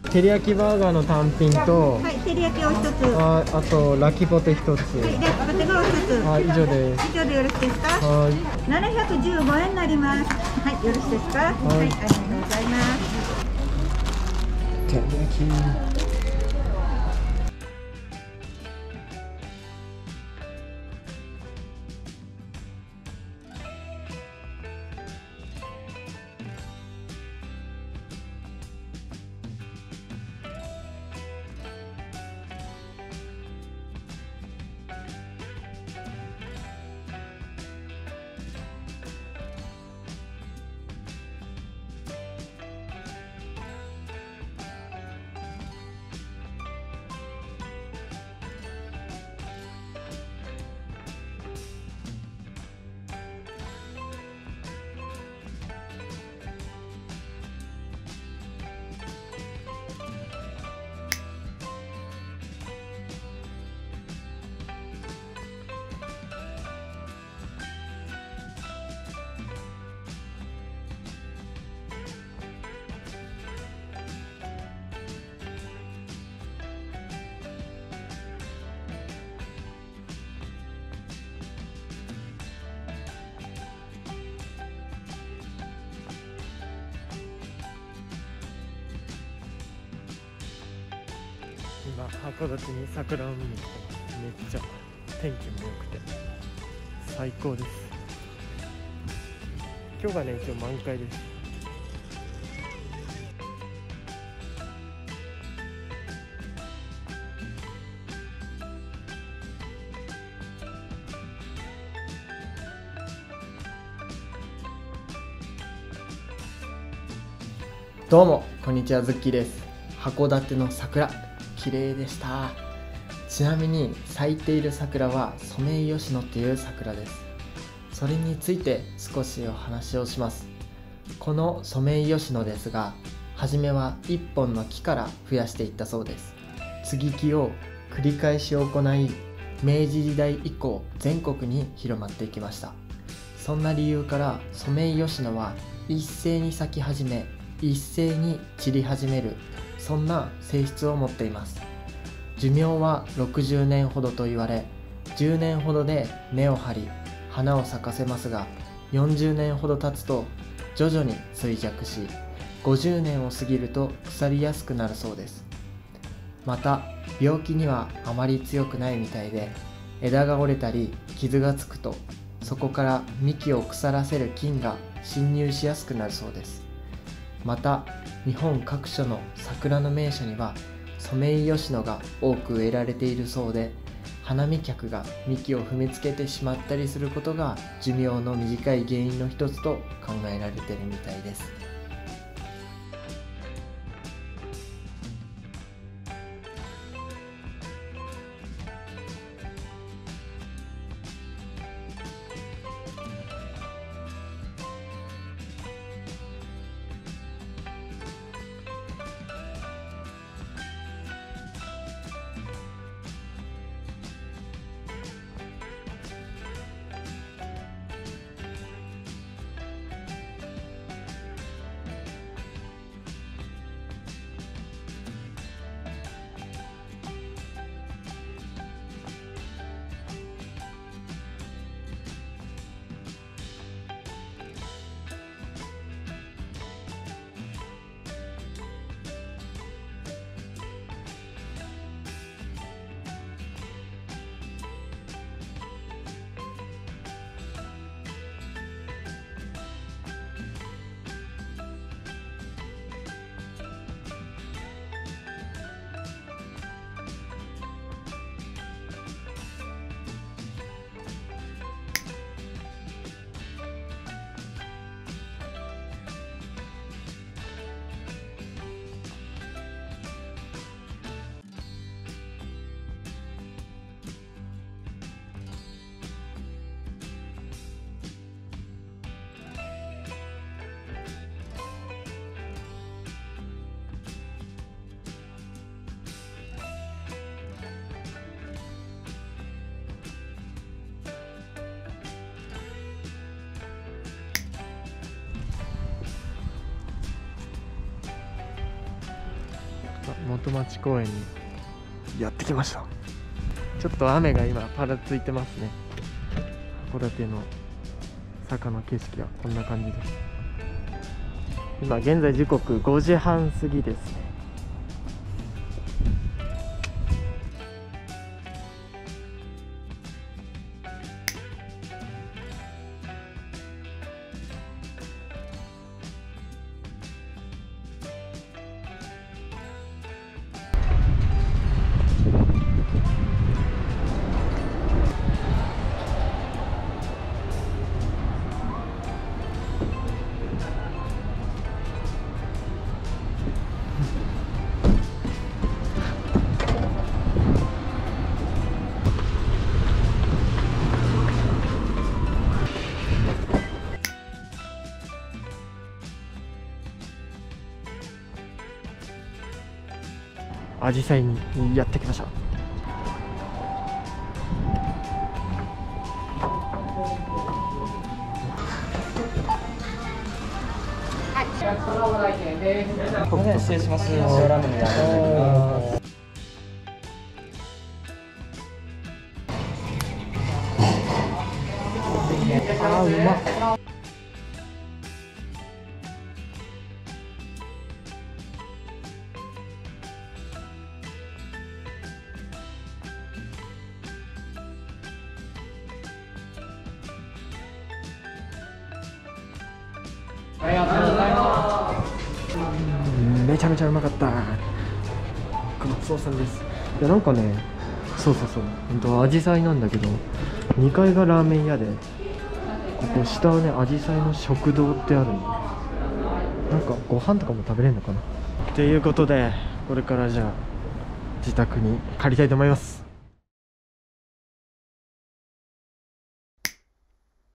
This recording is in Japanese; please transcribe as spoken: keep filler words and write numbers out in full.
照り焼きバーガーの単品と、 はい、照り焼きを一つ。 あ、あとラキポテ一つ。 はい、で、ポテがお一つ。 あ、以上です。 以上でよろしいですか。 はい。 ななひゃくじゅうごえんになります。はい、よろしいですか。はい、ありがとうございます。 照り焼き。今函館に桜を見に来てます。めっちゃ天気も良くて最高です。今日がね一応満開です。どうもこんにちは、ズッキーです。函館の桜綺麗でした。ちなみに咲いている桜はソメイヨシノっていう桜です。それについて少しお話をします。このソメイヨシノですが、初めはいっぽんの木から増やしていったそうです。接ぎ木を繰り返し行い、明治時代以降全国に広まっていきました。そんな理由からソメイヨシノは一斉に咲き始め、一斉に散り始める、そんな性質を持っています。寿命はろくじゅうねんほどと言われ、じゅうねんほどで根を張り花を咲かせますが、よんじゅうねんほど経つと徐々に衰弱し、ごじゅうねんを過ぎると腐りやすくなるそうです。また病気にはあまり強くないみたいで、枝が折れたり傷がつくとそこから幹を腐らせる菌が侵入しやすくなるそうです。また日本各所の桜の名所にはソメイヨシノが多く植えられているそうで、花見客が幹を踏みつけてしまったりすることが寿命の短い原因の一つと考えられているみたいです。 元町公園にやってきました。ちょっと雨が今パラついてますね。函館の坂の景色はこんな感じです。今現在時刻ごじはん過ぎですね。アジサイにやってきました。 失礼します。塩ラムネであります。 あー、うまっ。 ありがとうございます。 めちゃめちゃうまかった。ごちそうさんです。いや、なんかね、そうそうそう、ほんとアジサイなんだけど、にかいがラーメン屋で、ここ下はね、アジサイの食堂ってあるんで、なんかご飯とかも食べれるのかな。ということで、これからじゃあ自宅に帰りたいと思います。